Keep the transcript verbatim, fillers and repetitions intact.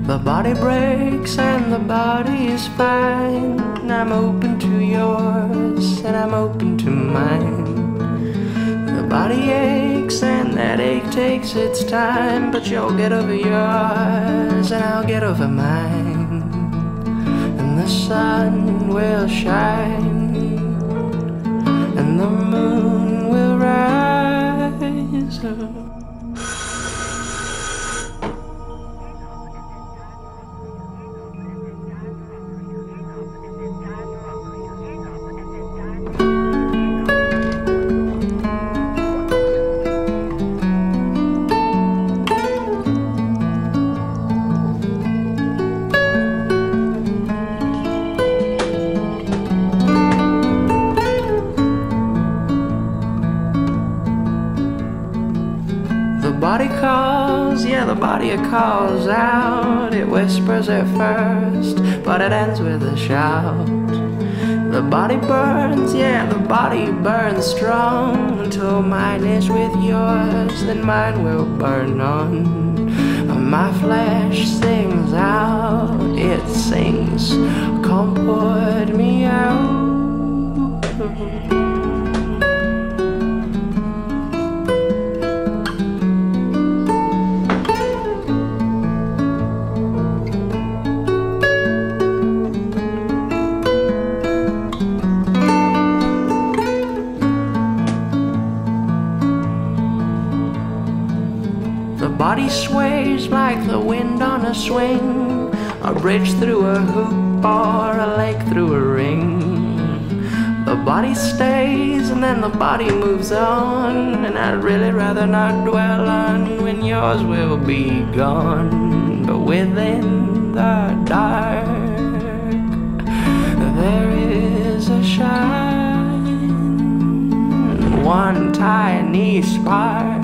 The body breaks and the body is fine. I'm open to yours and I'm open to mine. The body aches and that ache takes its time, but you'll get over yours and I'll get over mine. And the sun will shine and the moon will rise up. The body calls, yeah, the body it calls out. It whispers at first, but it ends with a shout. The body burns, yeah, the body burns strong, until mine is with yours, then mine will burn on. My flesh sings out, it sings, come put me out. The body sways like the wind on a swing, a bridge through a hoop or a lake through a ring. The body stays and then the body moves on, and I'd really rather not dwell on when yours will be gone. But within the dark there is a shine, one tiny spark.